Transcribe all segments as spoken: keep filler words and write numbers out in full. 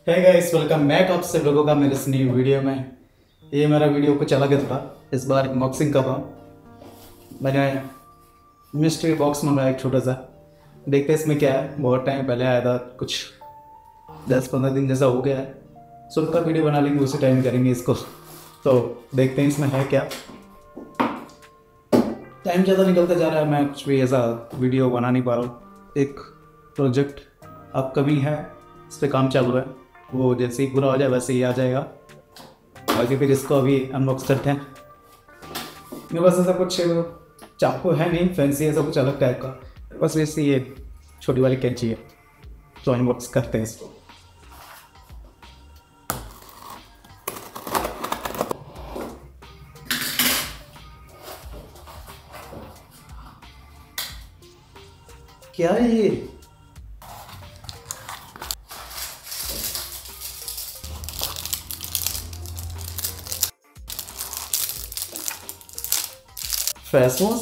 है guys, welcome back आप सब लोगों का मेरे इस न्यू वीडियो में। ये मेरा वीडियो कुछ अलग है थोड़ा, इस बार अनबॉक्सिंग कर रहा हूँ। मैंने मिस्ट्री बॉक्स मंगाया एक छोटा सा, देखते हैं इसमें क्या है। बहुत टाइम पहले आया था, कुछ दस पंद्रह दिन जैसा हो गया है। सुबह का वीडियो बना लेंगे, उसी टाइम करेंगे इसको। तो देखते हैं इसमें है क्या। टाइम ज़्यादा निकलता जा रहा है, मैं कुछ भी ऐसा वीडियो बना नहीं पा रहा हूँ। एक प्रोजेक्ट आपका भी है, इस पर काम चालू है, वो जैसे ही पूरा हो जाए वैसे ही आ जाएगा। बाकी फिर इसको अभी अनबॉक्स करते हैं। मेरे पास ऐसा कुछ चाकू है नहीं फैंसी, ऐसा कुछ अलग टाइप का, बस वैसे ये छोटी वाली कैंची है। तो अनबॉक्स करते हैं इसको। क्या है ये? फेस वॉश,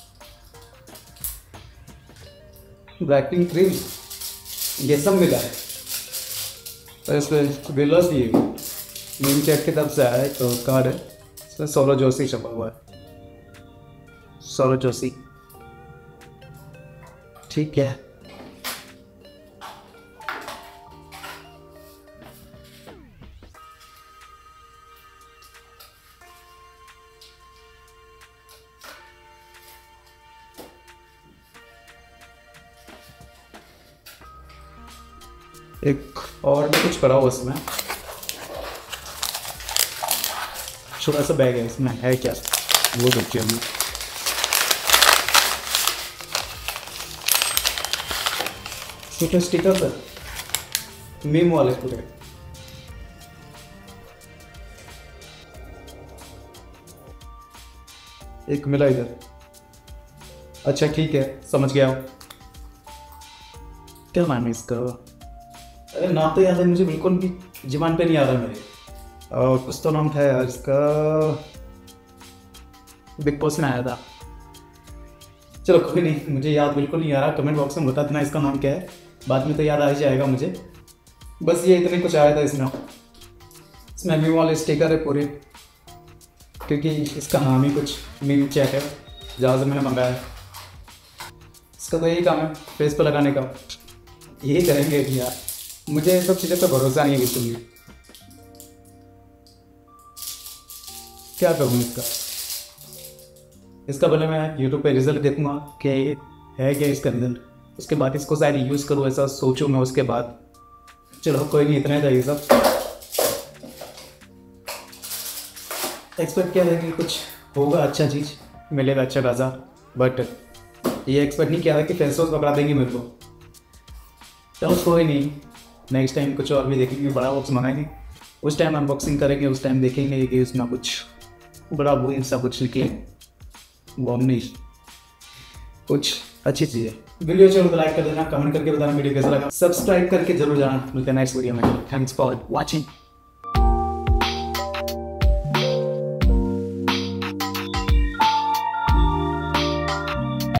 ब्राइटनिंग क्रीम, ये सब मिला है। तो इसमें बिलर्स दिए मीन चेक की तरफ से आया है, तो कार्ड है इसमें सौरव जोशी छपा हुआ है। सौरव जोशी, ठीक है। एक और भी कुछ पड़ा हुआ इसमें, छोटा सा बैग है, इसमें है क्या वो देखिए। अभी छोटे स्टिकर सर, मीम वाले पूरे। एक मिला इधर, अच्छा ठीक है, समझ गया। क्या नाम है इसका? अरे नाम तो याद है मुझे, बिल्कुल भी जुबान पे नहीं आ रहा मेरे। और कुछ तो नाम था यार इसका, बिग बॉस में आया था। चलो कोई नहीं, मुझे याद बिल्कुल नहीं आ रहा। कमेंट बॉक्स में बता देना इसका नाम क्या है, बाद में तो याद आ ही जाएगा मुझे। बस ये इतने कुछ आया था इसमें। इसमें मीम वाले स्टिकर है पूरे, क्योंकि इसका नाम ही कुछ मीम चैट है जहाँ से मैंने मंगाया है। इसका तो यही काम है, फेस पर लगाने का, यही करेंगे यार। मुझे सब चीज़ें पर भरोसा नहीं है बिल्कुल भी। क्या करूँ इसका इसका पहले मैं यूट्यूब पे रिजल्ट देखूंगा कि है क्या इसका रिजल्ट, उसके बाद इसको शायद यूज़ करूँ, ऐसा सोचूं मैं उसके बाद। चलो कोई नहीं, इतना ही था ये सब। एक्सपेक्ट किया था कि कुछ होगा, अच्छा चीज़ मिलेगा अच्छा खासा, बट ये एक्सपेक्ट नहीं किया था कि फेस वॉश पकड़ा देंगे मेरे को। चलो कोई नहीं, नेक्स्ट टाइम कुछ और भी देखेंगे, बड़ा बॉक्स मंगाएंगे, उस टाइम अनबॉक्सिंग करेंगे, उस टाइम देखेंगे कि उसमें कुछ बड़ा वो इंसा कुछ निकले, बॉम नहीं, कुछ अच्छी चीज़ें। वीडियो चलो तो लाइक कर देना, कमेंट करके बताना वीडियो कैसा लगा, सब्सक्राइब करके जरूर जाना। मिलते हैं नेक्स्ट वीडियो में। Thanks for watching.